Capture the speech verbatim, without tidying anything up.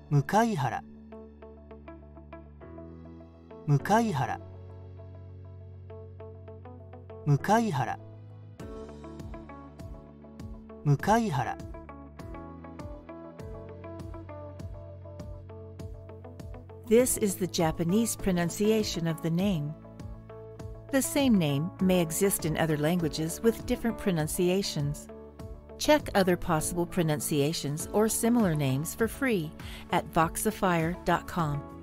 向原向原向原向原 This is the Japanese pronunciation of the name. The same name may exist in other languages with different pronunciations. Check other possible pronunciations or similar names for free at voxafire dot com.